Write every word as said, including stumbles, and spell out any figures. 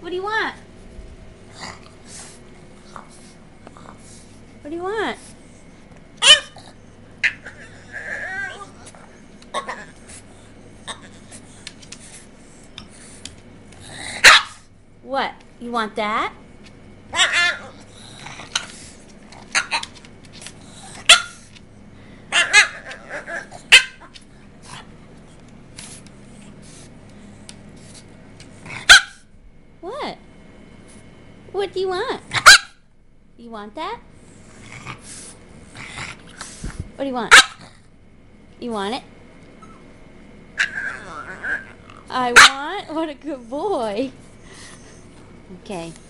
What do you want? What do you want? What? You want that? What? What do you want? You want that? What do you want? You want it? I want? What a good boy. Okay.